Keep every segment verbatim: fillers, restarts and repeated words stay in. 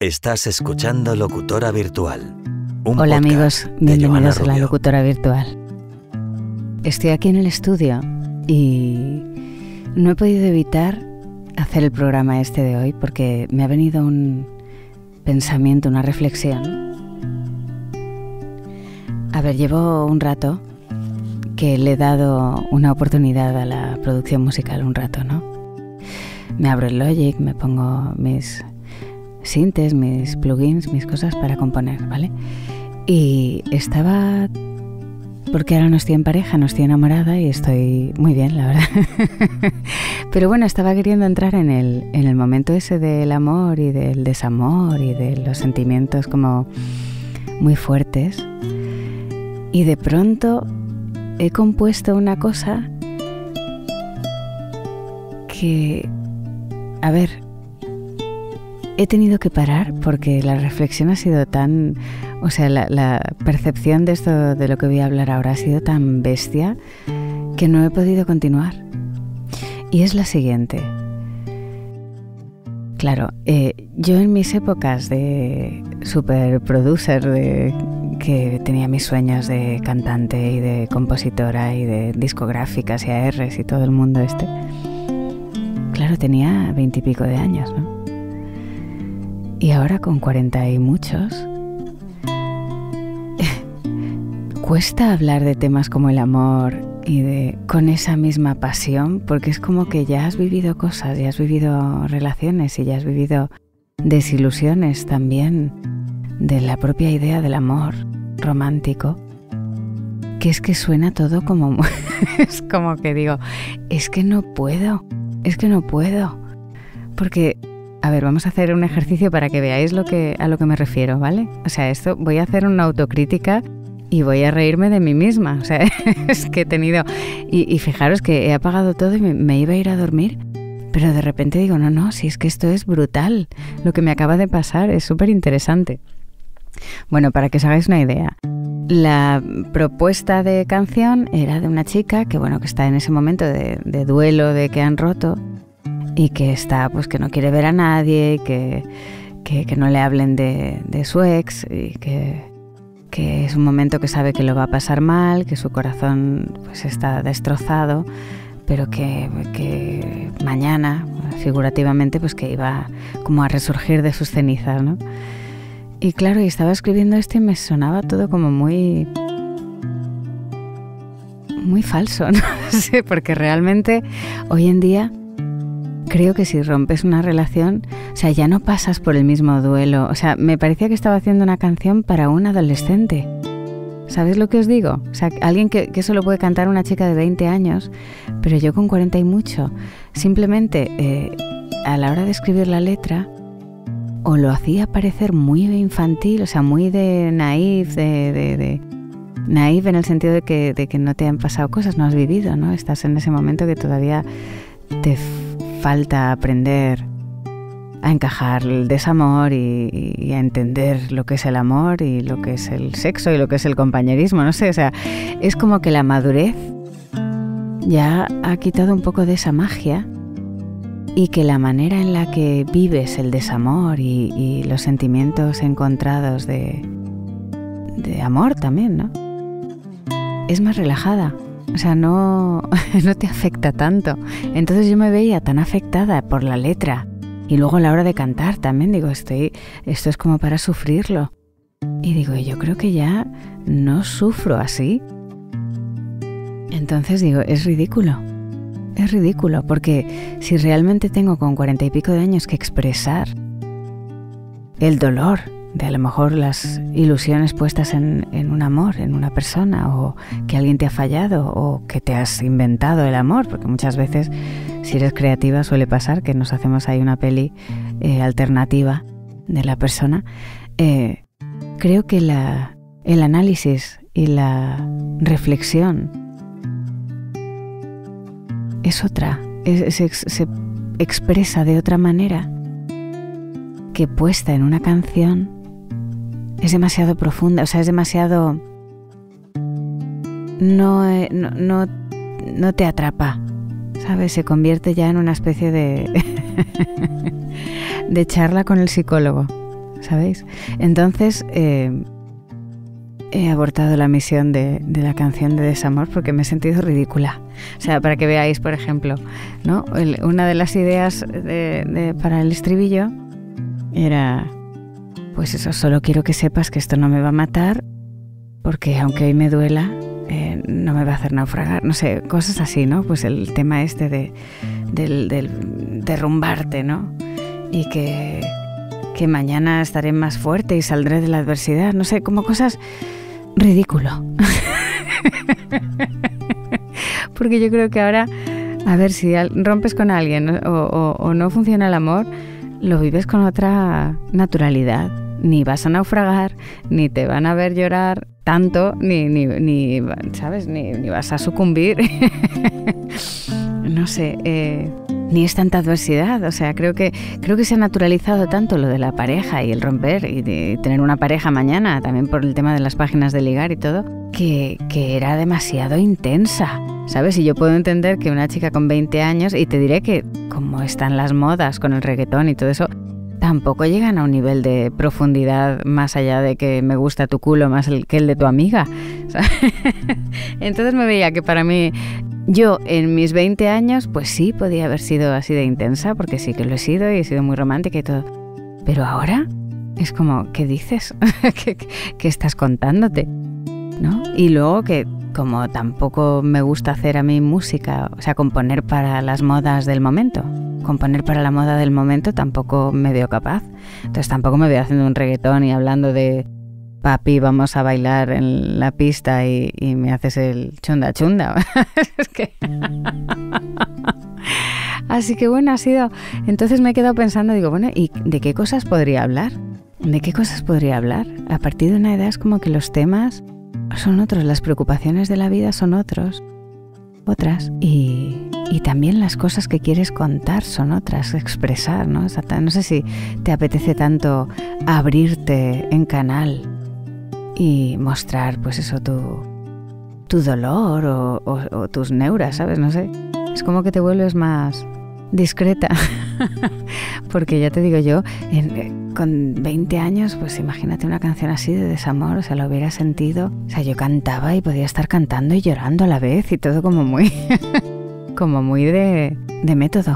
Estás escuchando Locutora Virtual. Un Hola amigos, bienvenidos a La Rubio. Locutora Virtual. Estoy aquí en el estudio y no he podido evitar hacer el programa este de hoy porque me ha venido un pensamiento, una reflexión. A ver, llevo un rato que le he dado una oportunidad a la producción musical, un rato, ¿no? Me abro el Logic, me pongo mis sintes, mis plugins, mis cosas para componer, ¿vale? Y estaba... porque ahora no estoy en pareja, no estoy enamorada y estoy muy bien, la verdad. Pero bueno, estaba queriendo entrar en el, en el momento ese del amor y del desamor y de los sentimientos como muy fuertes. Y de pronto he compuesto una cosa que... A ver... He tenido que parar porque la reflexión ha sido tan... O sea, la, la percepción de esto, de lo que voy a hablar ahora, ha sido tan bestia que no he podido continuar. Y es la siguiente. Claro, eh, yo en mis épocas de super producer, de, que tenía mis sueños de cantante y de compositora y de discográficas y A Rs y todo el mundo este, claro, tenía veintipico de años, ¿no? Y ahora con cuarenta y muchos, cuesta hablar de temas como el amor y de con esa misma pasión, porque es como que ya has vivido cosas, ya has vivido relaciones y ya has vivido desilusiones también de la propia idea del amor romántico, que es que suena todo como... es como que digo, es que no puedo, es que no puedo, porque... A ver, vamos a hacer un ejercicio para que veáis lo que, a lo que me refiero, ¿vale? O sea, esto voy a hacer una autocrítica y voy a reírme de mí misma. O sea, es que he tenido... Y, y fijaros que he apagado todo y me, me iba a ir a dormir, pero de repente digo, no, no, si es que esto es brutal. Lo que me acaba de pasar es súper interesante. Bueno, para que os hagáis una idea, la propuesta de canción era de una chica que, bueno, que está en ese momento de, de duelo, de que han roto... y que está, pues que no quiere ver a nadie, que, que, que no le hablen de, de su ex, y que, que es un momento que sabe que lo va a pasar mal, que su corazón pues está destrozado, pero que, que mañana, figurativamente, pues que iba como a resurgir de sus cenizas, ¿no? Y claro, y estaba escribiendo esto y me sonaba todo como muy... muy falso, ¿no? Sí, porque realmente hoy en día... Creo que si rompes una relación, o sea, ya no pasas por el mismo duelo. O sea, me parecía que estaba haciendo una canción para un adolescente. ¿Sabéis lo que os digo? O sea, alguien que, que eso lo puede cantar una chica de veinte años, pero yo con cuarenta y mucho. Simplemente, eh, a la hora de escribir la letra, o lo hacía parecer muy infantil, o sea, muy de naif, de... de, de naif en el sentido de que, de que no te han pasado cosas, no has vivido, ¿no? Estás en ese momento que todavía te... falta aprender a encajar el desamor y, y a entender lo que es el amor y lo que es el sexo y lo que es el compañerismo, no sé, o sea, es como que la madurez ya ha quitado un poco de esa magia y que la manera en la que vives el desamor y, y los sentimientos encontrados de, de amor también, ¿no? Es más relajada. O sea, no, no te afecta tanto. Entonces yo me veía tan afectada por la letra. Y luego a la hora de cantar también digo, estoy, esto es como para sufrirlo. Y digo, yo creo que ya no sufro así. Entonces digo, es ridículo. Es ridículo, porque si realmente tengo con cuarenta y pico de años que expresar el dolor de a lo mejor las ilusiones puestas en, en un amor, en una persona, o que alguien te ha fallado, o que te has inventado el amor, porque muchas veces, si eres creativa, suele pasar que nos hacemos ahí una peli eh, alternativa de la persona. Eh, creo que la, el análisis y la reflexión es otra, es, se, se expresa de otra manera que puesta en una canción es demasiado profunda, o sea, es demasiado... No, no, no, no te atrapa, ¿sabes? Se convierte ya en una especie de... de charla con el psicólogo, ¿sabéis? Entonces eh, he abortado la misión de, de la canción de desamor porque me he sentido ridícula. O sea, para que veáis, por ejemplo, ¿no? El, una de las ideas de, de, para el estribillo era, pues eso, solo quiero que sepas que esto no me va a matar, porque aunque hoy me duela, eh, no me va a hacer naufragar. No sé, cosas así, ¿no? Pues el tema este de, del, del derrumbarte, ¿no? Y que, que mañana estaré más fuerte y saldré de la adversidad. No sé, como cosas ridículo. Porque yo creo que ahora, a ver, si rompes con alguien o, o, o no funciona el amor, lo vives con otra naturalidad. Ni vas a naufragar, ni te van a ver llorar tanto, ni, ni, ni ¿sabes? Ni, ni vas a sucumbir. No sé, eh, ni es tanta adversidad. O sea, creo que, creo que se ha naturalizado tanto lo de la pareja y el romper y de tener una pareja mañana, también por el tema de las páginas de ligar y todo, que, que era demasiado intensa, ¿sabes? Y yo puedo entender que una chica con veinte años, y te diré que como están las modas con el reggaetón y todo eso, tampoco llegan a un nivel de profundidad más allá de que me gusta tu culo más el, que el de tu amiga. Entonces me veía que para mí, yo en mis veinte años, pues sí, podía haber sido así de intensa, porque sí que lo he sido y he sido muy romántica y todo. Pero ahora es como, ¿qué dices? ¿Qué, qué estás contándote? ¿No? Y luego que como tampoco me gusta hacer a mí música, o sea, componer para las modas del momento, componer para la moda del momento tampoco me veo capaz. Entonces tampoco me veo haciendo un reggaetón y hablando de papi, vamos a bailar en la pista y, y me haces el chunda chunda. Es que... Así que bueno, ha sido... Entonces me he quedado pensando, digo, bueno, ¿y de qué cosas podría hablar? ¿De qué cosas podría hablar? A partir de una edad es como que los temas son otros, las preocupaciones de la vida son otros, otras, y, y también las cosas que quieres contar son otras, expresar, ¿no? No sé si te apetece tanto abrirte en canal y mostrar, pues eso, tu, tu dolor o, o, o tus neuras, ¿sabes? No sé, es como que te vuelves más discreta. Porque ya te digo yo, en, con veinte años, pues imagínate una canción así de desamor, o sea, lo hubiera sentido. O sea, yo cantaba y podía estar cantando y llorando a la vez y todo como muy, como muy de, de método.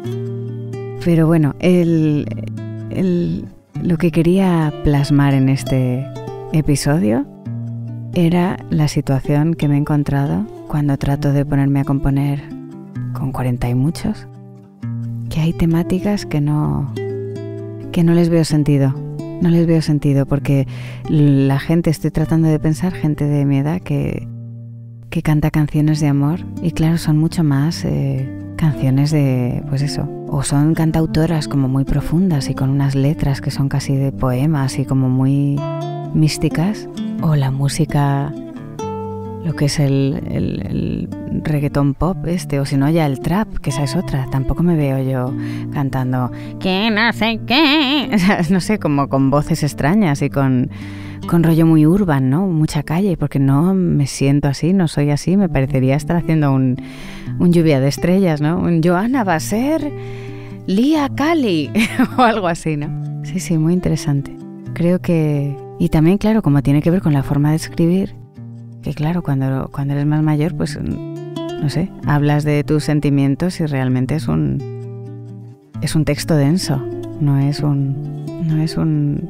Pero bueno, el, el, lo que quería plasmar en este episodio era la situación que me he encontrado cuando trato de ponerme a componer con cuarenta y muchos. Que hay temáticas que no, que no les veo sentido, no les veo sentido porque la gente, estoy tratando de pensar, gente de mi edad que, que canta canciones de amor y claro, son mucho más eh, canciones de, pues eso, o son cantautoras como muy profundas y con unas letras que son casi de poemas y como muy místicas, o la música... lo que es el, el, el reggaetón pop este, o si no ya el trap, que esa es otra. Tampoco me veo yo cantando que no sé qué, o sea, no sé, como con voces extrañas y con, con rollo muy urban, ¿no? Mucha calle, porque no me siento así, no soy así, me parecería estar haciendo un, un lluvia de estrellas, ¿no? Un Johanna va a ser Lia Cali o algo así, ¿no? Sí, sí, muy interesante. Creo que... Y también, claro, como tiene que ver con la forma de escribir, que claro, cuando, cuando eres más mayor, pues, no sé, hablas de tus sentimientos y realmente es un es un texto denso, no es un no es un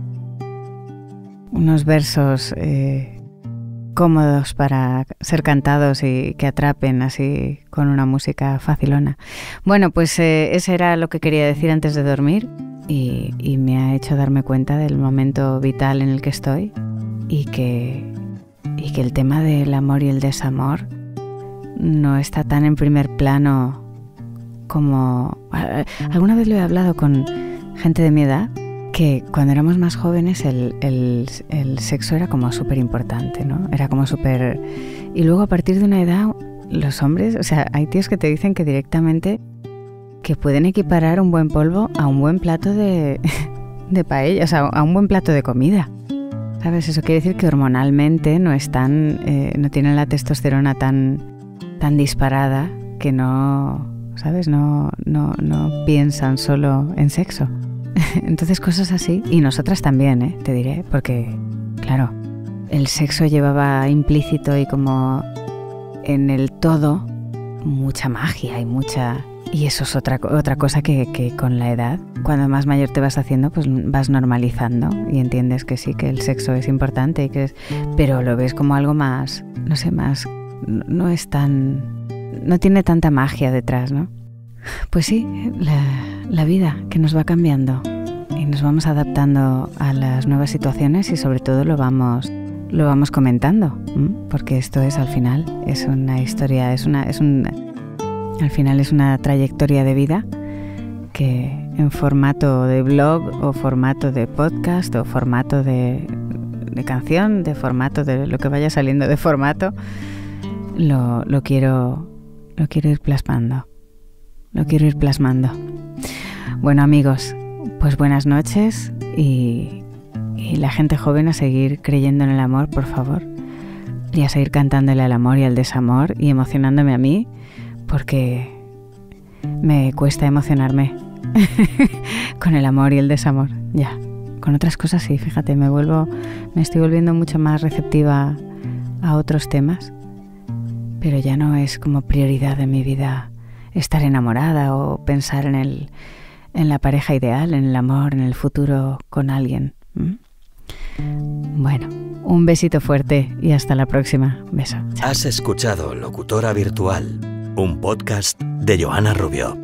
unos versos eh, cómodos para ser cantados y que atrapen así con una música facilona. Bueno, pues eh, eso era lo que quería decir antes de dormir y, y me ha hecho darme cuenta del momento vital en el que estoy y que y que el tema del amor y el desamor no está tan en primer plano como... Alguna vez lo he hablado con gente de mi edad, que cuando éramos más jóvenes el, el, el sexo era como súper importante, ¿no? Era como súper... Y luego a partir de una edad, los hombres, o sea, hay tíos que te dicen que directamente que pueden equiparar un buen polvo a un buen plato de, de paella, o sea, a un buen plato de comida. ¿Sabes? Eso quiere decir que hormonalmente no están, eh, no tienen la testosterona tan, tan disparada que no, ¿sabes? No, no, no piensan solo en sexo. Entonces cosas así. Y nosotras también, ¿eh? Te diré, porque, claro, el sexo llevaba implícito y como en el todo mucha magia y mucha... Y eso es otra, otra cosa que, que con la edad, cuando más mayor te vas haciendo, pues vas normalizando y entiendes que sí, que el sexo es importante, y que es, pero lo ves como algo más, no sé, más... No es tan... No tiene tanta magia detrás, ¿no? Pues sí, la, la vida que nos va cambiando y nos vamos adaptando a las nuevas situaciones y sobre todo lo vamos, lo vamos comentando, ¿m? Porque esto es al final, es una historia, es una... Es un, al final es una trayectoria de vida que en formato de blog o formato de podcast o formato de, de canción, de formato de lo que vaya saliendo de formato, lo, lo, quiero, lo quiero ir plasmando. Lo quiero ir plasmando. Bueno, amigos, pues buenas noches y, y la gente joven a seguir creyendo en el amor, por favor, y a seguir cantándole al amor y al desamor y emocionándome a mí, porque me cuesta emocionarme con el amor y el desamor. Ya, con otras cosas sí, fíjate, me vuelvo, me estoy volviendo mucho más receptiva a otros temas, pero ya no es como prioridad de mi vida estar enamorada o pensar en el, en la pareja ideal, en el amor, en el futuro con alguien. ¿Mm? Bueno, un besito fuerte y hasta la próxima. Beso. Chao. Has escuchado Locutora Virtual, un podcast de Joana Rubio.